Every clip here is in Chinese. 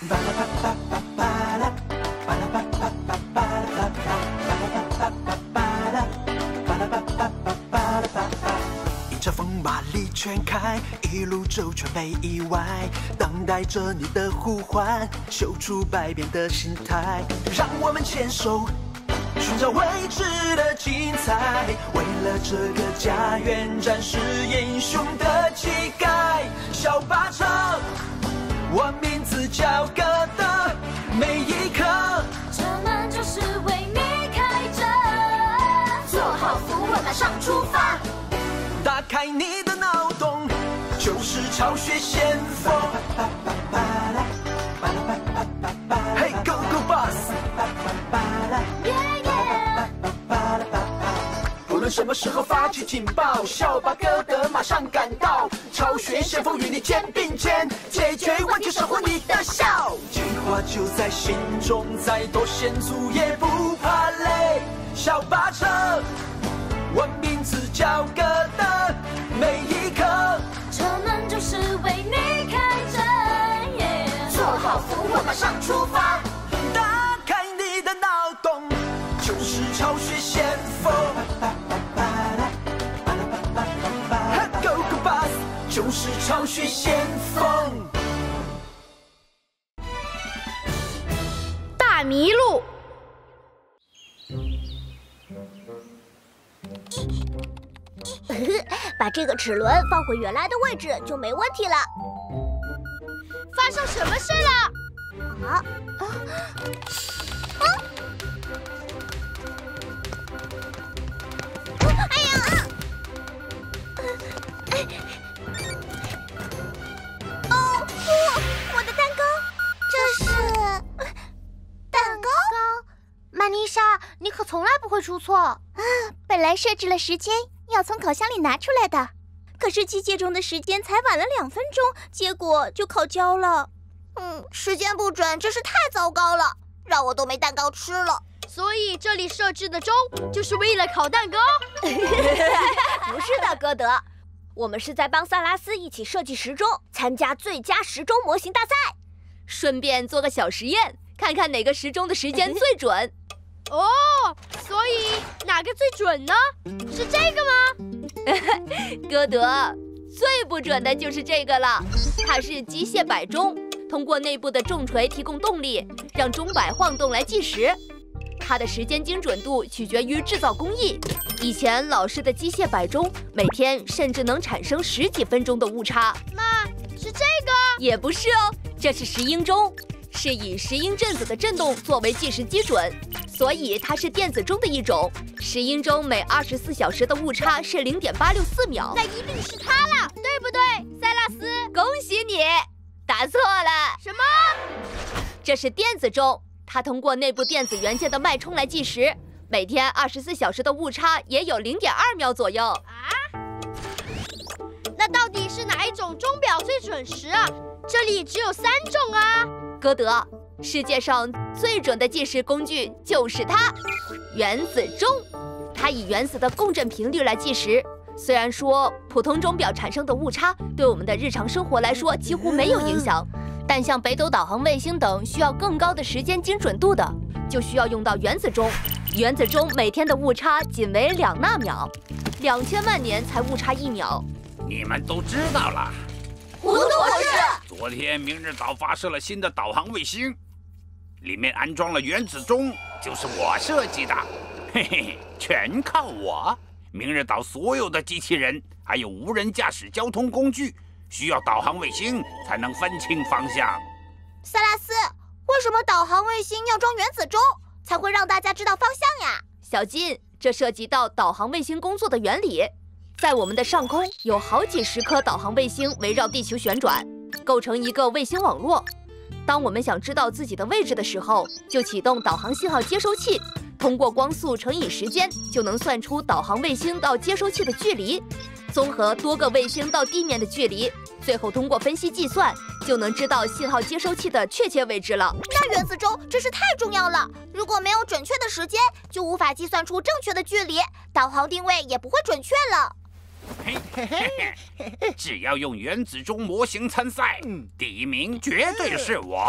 迎着风马力全开，一路周全没意外，等待着你的呼唤，秀出百变的心态，让我们牵手。 寻找未知的精彩，为了这个家园展示英雄的气概。小巴车，我名字叫歌德，每一刻， 车门就是为你开着。坐好扶稳，马上出发。 打开你的脑洞，就是巢穴先锋。Hey go go bus！ 无论什么时候发起警报，小巴哥德马上赶到，巢穴先锋与你肩并肩，解决问题，守护你的笑。计划就在心中，再多险阻也不怕累。小巴车，我名字叫歌德，每一刻， 车门就是为你开着。坐好扶稳，马上出发。 打开你的脑洞，就是巢穴先锋。 Go Go Bus 就是巢穴先锋。 大麋鹿。 把这个齿轮放回原来的位置就没问题了。 发生什么事了？ 啊！哎呀！哦，我的蛋糕，这是蛋糕。 曼妮莎，你可从来不会出错啊！ 本来设置了时间要从烤箱里拿出来的，可是机械中的时间才晚了2分钟，结果就烤焦了。时间不准真是太糟糕了，让我都没蛋糕吃了。 所以这里设置的钟就是为了烤蛋糕？ 不是的，歌德，我们是在帮萨拉斯一起设计时钟，参加最佳时钟模型大赛， 顺便做个小实验，看看哪个时钟的时间最准。 哦，所以哪个最准呢？是这个吗？ 歌德，最不准的就是这个了，它是机械摆钟，通过内部的重锤提供动力，让钟摆晃动来计时。它的时间精准度取决于制造工艺。以前老式的机械摆钟，每天甚至能产生10几分钟的误差。 那是这个？ 也不是哦，这是石英钟，是以石英振子的振动作为计时基准，所以它是电子钟的一种。石英钟每24小时的误差是0.864秒。 那一定是它了，对不对，塞拉斯？ 恭喜你，答错了。 什么？ 这是电子钟。它通过内部电子元件的脉冲来计时，每天24小时的误差也有0.2秒左右。 啊？那到底是哪一种钟表最准时啊？这里只有3种啊。 歌德，世界上最准的计时工具就是它——原子钟。它以原子的共振频率来计时。虽然说普通钟表产生的误差对我们的日常生活来说几乎没有影响。但像北斗导航卫星等需要更高的时间精准度的，就需要用到原子钟。原子钟每天的误差仅为2纳秒，2000万年才误差1秒。 你们都知道了。 糊涂博士， 昨天明日岛发射了新的导航卫星，里面安装了原子钟，就是我设计的。嘿嘿，全靠我。明日岛所有的机器人，还有无人驾驶交通工具，需要导航卫星才能分清方向。 萨拉斯，为什么导航卫星要装原子钟，才会让大家知道方向呀？ 小金，这涉及到导航卫星工作的原理。在我们的上空有好几十颗导航卫星围绕地球旋转，构成一个卫星网络。当我们想知道自己的位置的时候，就启动导航信号接收器，通过光速乘以时间，就能算出导航卫星到接收器的距离。综合多个卫星到地面的距离，最后通过分析计算，就能知道信号接收器的确切位置了。 那原子钟真是太重要了，如果没有准确的时间，就无法计算出正确的距离，导航定位也不会准确了。 嘿嘿嘿，只要用原子钟模型参赛，第1名绝对是我。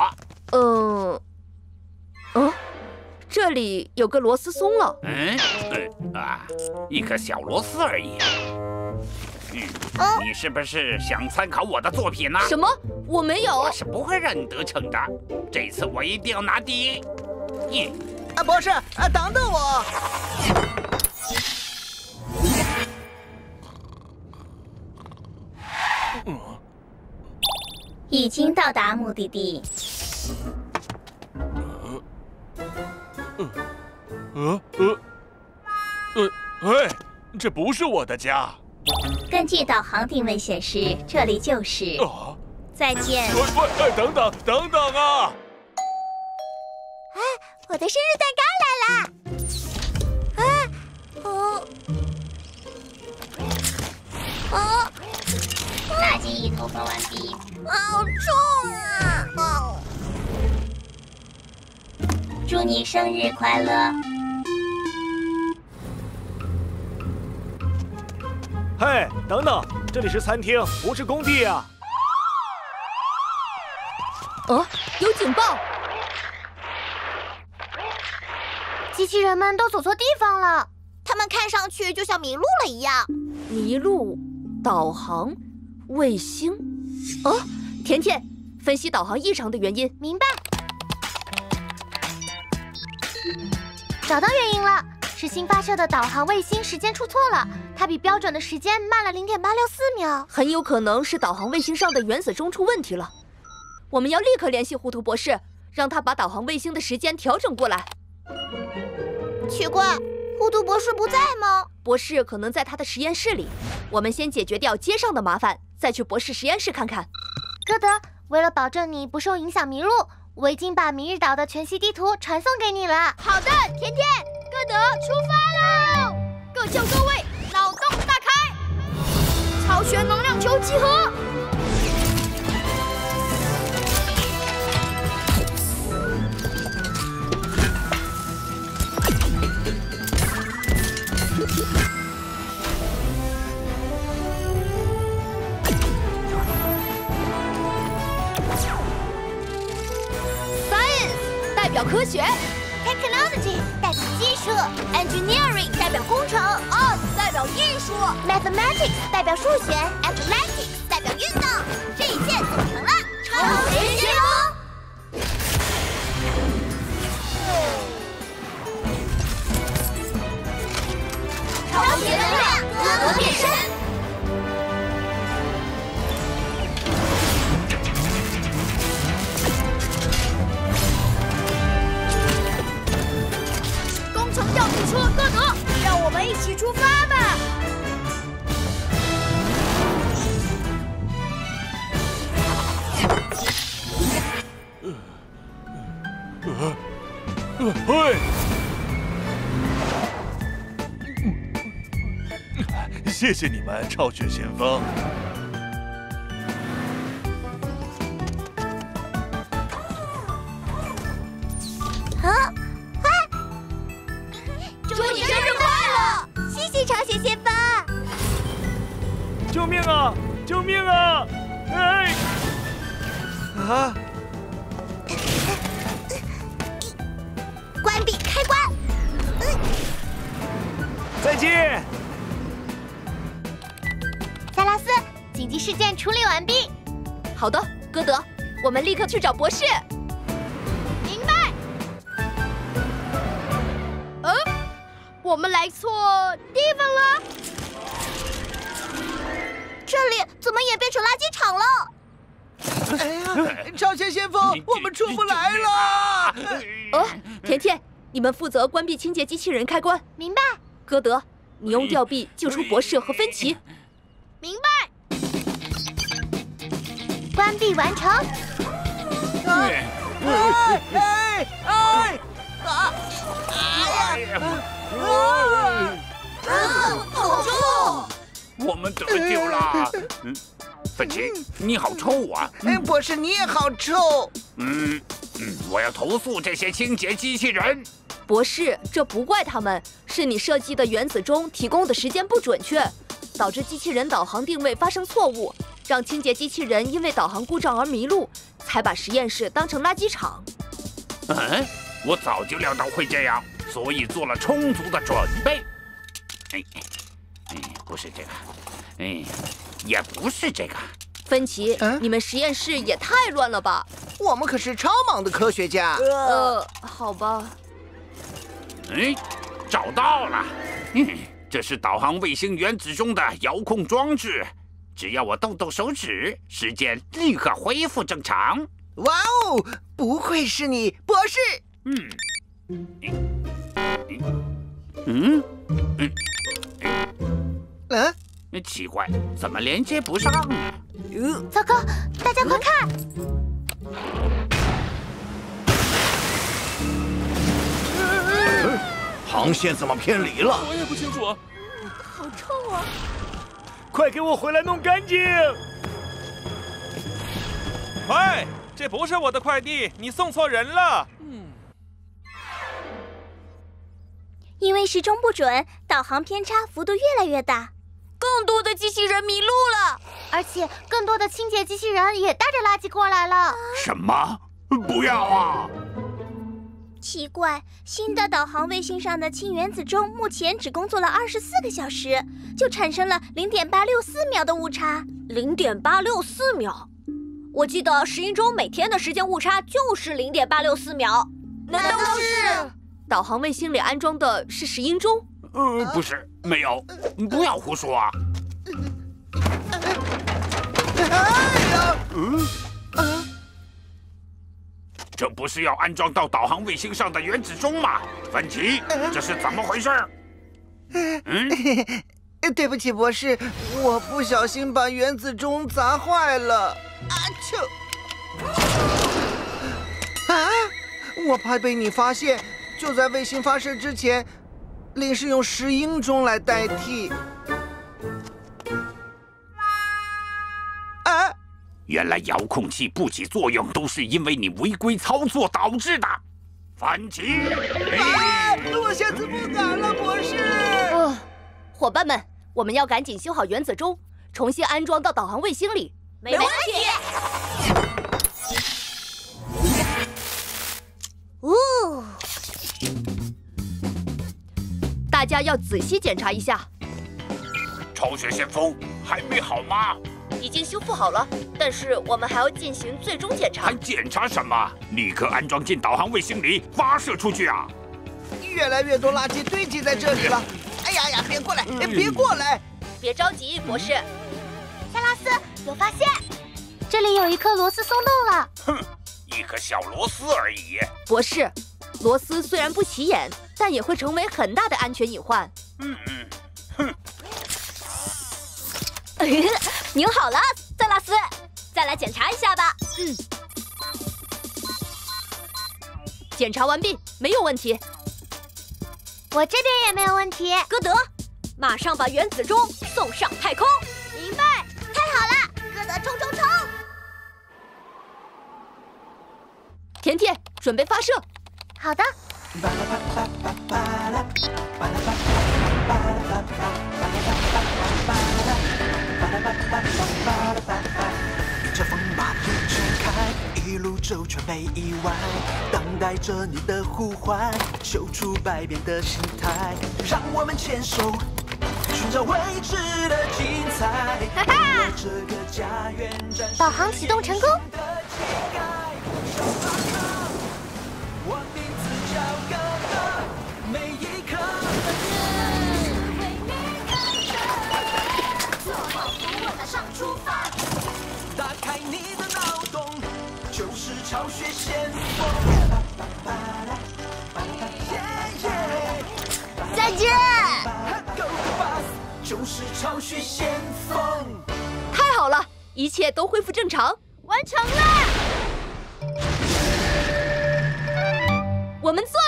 这里有个螺丝松了。 一颗小螺丝而已。你是不是想参考我的作品呢？ 什么？我没有。 我是不会让你得逞的。这次我一定要拿第一。 博士，等等我。 已经到达目的地。 这不是我的家。 根据导航定位显示，这里就是。再见。 等等啊！ 我的生日蛋糕来了！垃圾一投放完毕。好重啊！祝你生日快乐！ 嘿，等等，这里是餐厅，不是工地啊！ 有警报！ 机器人们都走错地方了，他们看上去就像迷路了一样。 迷路、导航、卫星。甜甜，分析导航异常的原因。 明白。找到原因了，是新发射的导航卫星时间出错了，它比标准的时间慢了0.864秒。 很有可能是导航卫星上的原子钟出问题了。我们要立刻联系糊涂博士，让他把导航卫星的时间调整过来。 奇怪，糊涂博士不在吗？ 博士可能在他的实验室里。我们先解决掉街上的麻烦，再去博士实验室看看。 歌德，为了保证你不受影响迷路，我已经把明日岛的全息地图传送给你了。 好的，甜甜，歌德，出发喽！各就各位，脑洞大开，超旋能量球集合。 Science 代表科学 ，Technology 代表技术 ，Engineering 代表工程 ，Art 代表艺术 ，Mathematics 代表数学 ，Athletics 代表运动，这一切组成了超级旋风。超级能量，歌德变身。 工程调度车，歌德，让我们一起出发吧！ 嘿！谢谢你们，超雪先锋。 祝你生日快乐！谢谢超雪先锋。 救命啊！救命啊！哎！ 关闭开关。 再见。 塞拉斯，紧急事件处理完毕。 好的，歌德，我们立刻去找博士。 明白。我们来错地方了。 这里怎么演变成垃圾场了？ 哎呀，超前先锋，我们出不来了。 甜甜，你们负责关闭清洁机器人开关。 明白。 歌德，你用吊臂救出博士和芬奇。 明白。 关闭完成。好重！ 我们得救了。芬奇，你好臭啊！ 博士，你也好臭。 我要投诉这些清洁机器人。 博士，这不怪他们，是你设计的原子钟提供的时间不准确，导致机器人导航定位发生错误。 让清洁机器人因为导航故障而迷路，才把实验室当成垃圾场。 我早就料到会这样，所以做了充足的准备。不是这个，也不是这个。 芬奇，你们实验室也太乱了吧？ 我们可是超忙的科学家。 好吧。 找到了。这是导航卫星原子中的遥控装置，只要我动动手指，时间立刻恢复正常。 哇哦，不愧是你，博士。 奇怪，怎么连接不上呢？ 糟糕，大家快看！ 航线怎么偏离了？ 我也不清楚。 好臭啊！ 快给我回来弄干净！ 喂，这不是我的快递，你送错人了。 因为时钟不准，导航偏差幅度越来越大， 更多的机器人迷路了， 而且更多的清洁机器人也带着垃圾过来了。 什么？不要啊！ 奇怪，新的导航卫星上的氢原子钟目前只工作了24个小时，就产生了0.864秒的误差。 0.864秒，我记得石英钟每天的时间误差就是0.864秒。难道是？ 导航卫星里安装的是石英钟？ 不是，没有，不要胡说啊！这不是要安装到导航卫星上的原子钟吗？芬奇，这是怎么回事？ 对不起，博士，我不小心把原子钟砸坏了。我怕被你发现，就在卫星发射之前，临时用石英钟来代替。 原来遥控器不起作用，都是因为你违规操作导致的。反击！ 我下次不敢了，博士。 伙伴们，我们要赶紧修好原子钟，重新安装到导航卫星里。 没问题。 大家要仔细检查一下。 超雪先锋，还没好吗？ 已经修复好了，但是我们还要进行最终检查。 还检查什么？立刻安装进导航卫星里，发射出去啊！ 越来越多垃圾堆积在这里了。哎呀，别过来，别过来！ 别着急，博士。 夏拉斯，有发现，这里有一颗螺丝松动了。 哼，一颗小螺丝而已。 博士，螺丝虽然不起眼，但也会成为很大的安全隐患。 拧好了，塞拉斯，再来检查一下吧。 检查完毕，没有问题。 我这边也没有问题。 歌德，马上把原子钟送上太空。 明白，太好了，歌德，冲冲冲！ 甜甜，准备发射。 好的。 着风马不全开，一路周全没意外，等待着你的呼唤，秀出百变的形态，让我们牵手寻找未知的精彩。为这个家园展示导航启动成功。 我名字叫歌德，每一刻。出发，打开你的脑洞，就是超学先锋。 再见。 就是超学先锋。 太好了，一切都恢复正常， 完成了。 我们做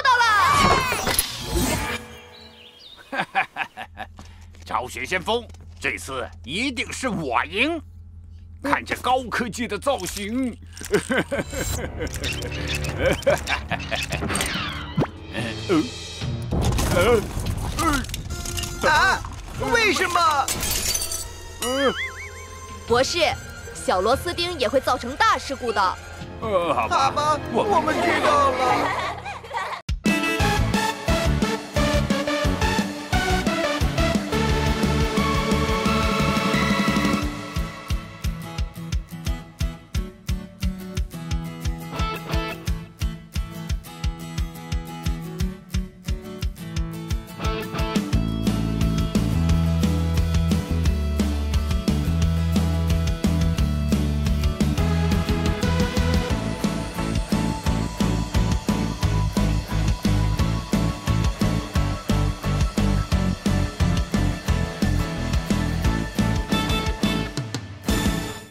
到了。 超学先锋。这次一定是我赢！看这高科技的造型， 为什么？ 博士， 小螺丝钉也会造成大事故的。 好吧， 我们知道了。